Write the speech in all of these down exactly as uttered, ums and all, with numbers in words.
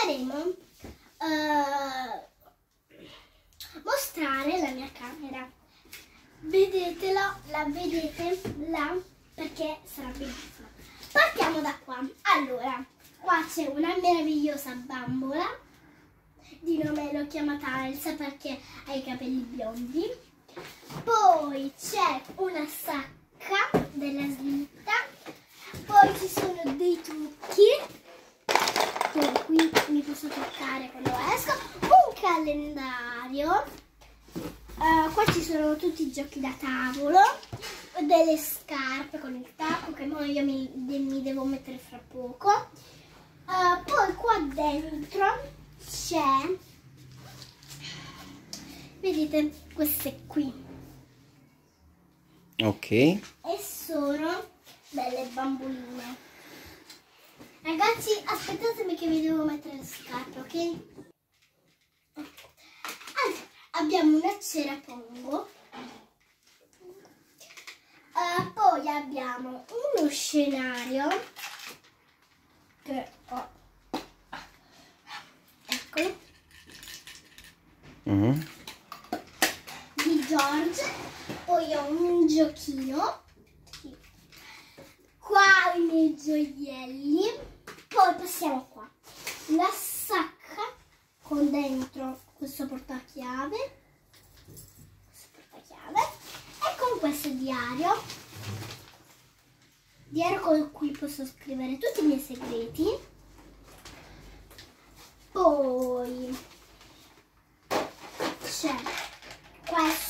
faremo uh, mostrare la mia camera. Vedetela, la vedete là perché sarà bellissima. Partiamo da qua. Allora, qua c'è una meravigliosa bambola, di nome l'ho chiamata Elsa perché ha i capelli biondi. Poi c'è una sacca della slitta, poi ci sono dei trucchi che qui mi posso toccare quando esco, un calendario, uh, qua ci sono tutti i giochi da tavolo, delle scarpe con il tacco che poi io mi, mi devo mettere fra poco, uh, poi qua dentro c'è, vedete, queste qui. Ok. E sono delle bamboline. Ragazzi, aspettatemi che vi devo mettere le scarpe, ok? Allora, abbiamo una cera pongo. Uh, poi abbiamo uno scenario che ho. Ecco. Mm-hmm. Di George. Poi ho un giochino, qua i miei gioielli, poi passiamo qua, la sacca con dentro questo portachiave, questo portachiave e con questo diario, diario con cui posso scrivere tutti i miei segreti. Poi c'è questo.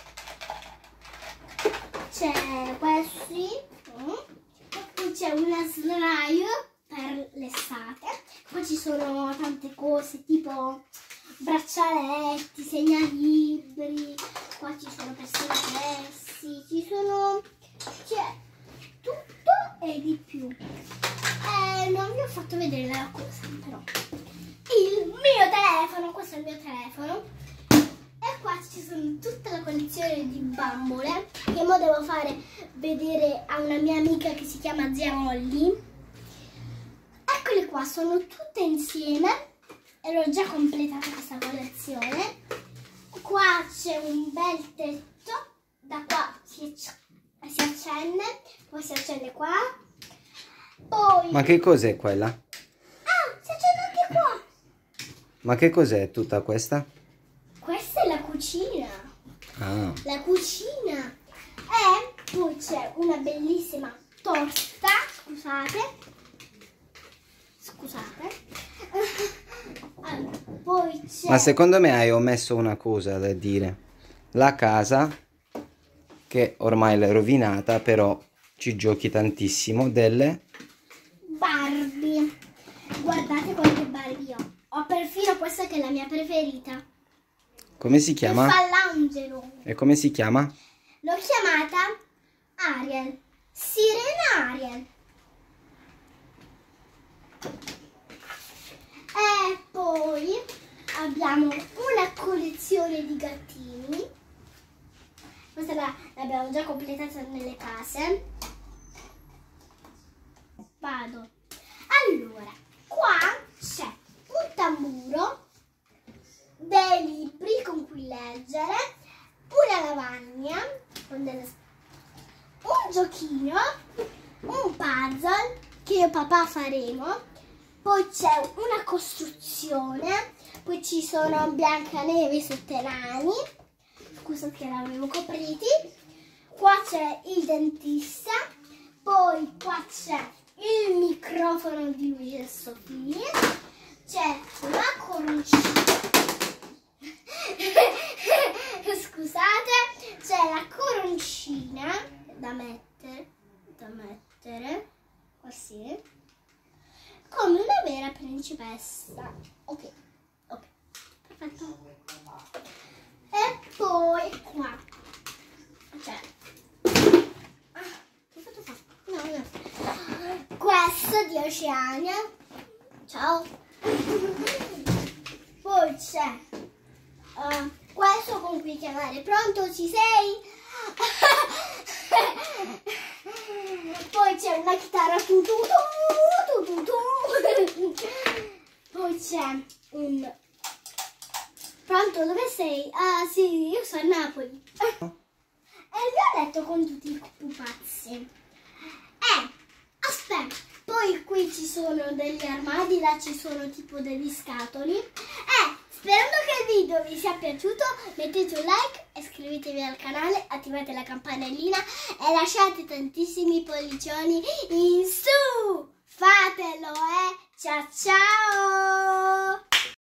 C'è questi, poi c'è una sdraio per l'estate, poi ci sono tante cose tipo braccialetti, segnalibri, qua ci sono persi, ci sono, c'è tutto e di più. Eh, non vi ho fatto vedere la cosa però. Il mio telefono, questo è il mio telefono. E qua ci sono tutta la collezione di bambole che mo devo fare vedere a una mia amica che si chiama Zia Molly. Eccole qua, sono tutte insieme e l'ho già completata questa collezione. Qua c'è un bel tetto, da qua si, si accende, poi si accende qua. Poi... Ma che cos'è quella? Ah, si accende anche qua! Ma che cos'è tutta questa? Questa è la cucina. Ah. La cucina. E poi c'è una bellissima torta. Scusate. Scusate. Allora, poi c'è... Ma secondo me hai omesso una cosa da dire. La casa, che ormai l'hai rovinata, però ci giochi tantissimo, delle... Barbie. Guardate quante Barbie ho. Ho perfino questa che è la mia preferita. Come si chiama? Il Fallangelo. E come si chiama? L'ho chiamata Ariel. Sirena Ariel. E poi abbiamo una collezione di gattini. Questa l'abbiamo già completata nelle case. Vado. Allora, qua c'è un tamburo, dei libri con cui leggere, una lavagna con delle... un giochino, un puzzle che io e papà faremo, poi c'è una costruzione, poi ci sono Biancaneve e i sotterranei, scusa che l'avevo copriti, qua c'è il dentista, poi qua c'è il microfono di Luigi e Sofia, c'è la coroncina. Scusate, c'è la coroncina da mettere, da mettere così, come una vera principessa. Ok, ok, perfetto. E poi qua c'è, ah, che ho fatto fa? No, no. Questo di Oceania. Ciao. Poi c'è uh, questo con cui chiamare. Pronto, ci sei? Poi c'è una chitarra tu tu tu tu tu tu. Poi c'è un... Pronto, dove sei? Ah sì, io sono a Napoli. È il violetto con tutti i pupazzi. Eh, aspetta, poi qui ci sono degli armadi, là ci sono tipo degli scatoli. Eh, sperando che il video vi sia piaciuto, mettete un like, iscrivetevi al canale, attivate la campanellina e lasciate tantissimi pollicioni in su. Fatelo, eh! Ciao ciao!